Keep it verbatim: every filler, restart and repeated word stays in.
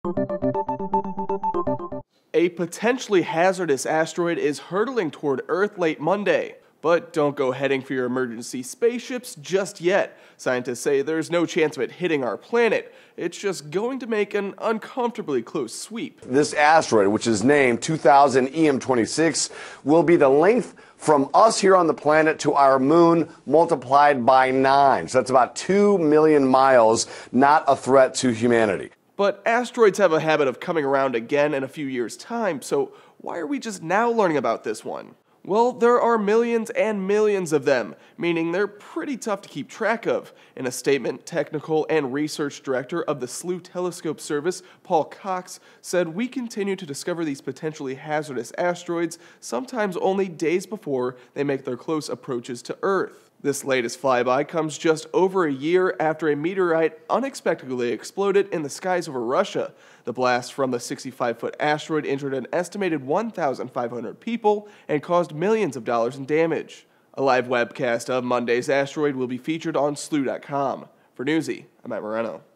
A potentially hazardous asteroid is hurtling toward Earth late Monday. But don't go heading for your emergency spaceships just yet. Scientists say there's no chance of it hitting our planet. It's just going to make an uncomfortably close sweep. This asteroid, which is named two thousand E M twenty-six, will be the length from us here on the planet to our moon multiplied by nine. So that's about two million miles, not a threat to humanity. But asteroids have a habit of coming around again in a few years' time, so why are we just now learning about this one? Well, there are millions and millions of them, meaning they're pretty tough to keep track of. In a statement, technical and research director of the S L U Telescope Service, Paul Cox, said we continue to discover these potentially hazardous asteroids, sometimes only days before they make their close approaches to Earth. This latest flyby comes just over a year after a meteorite unexpectedly exploded in the skies over Russia. The blast from the sixty-five foot asteroid injured an estimated one thousand five hundred people and caused millions of dollars in damage. A live webcast of Monday's asteroid will be featured on S L U dot com. For Newsy, I'm Matt Moreno.